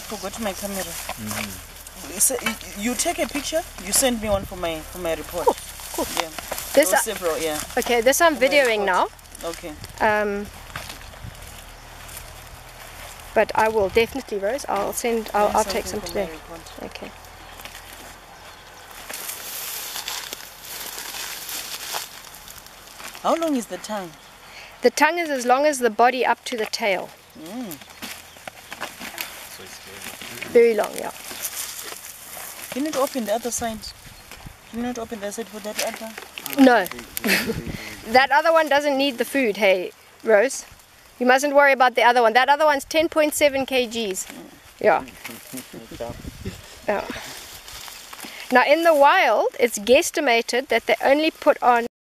forgot my camera. You take a picture. You send me one for my report. Cool. Yeah. This Several, yeah. okay. This I'm videoing now. Okay. But I will definitely, Rose. I'll take some today. Okay. How long is the tongue? The tongue is as long as the body up to the tail. Very long, yeah. Can you open the other side? Can you not open the side for that other? No. That other one doesn't need the food, hey, Rose. You mustn't worry about the other one. That other one's 10.7 kgs. Yeah. Yeah. Now, in the wild, it's guesstimated that they only put on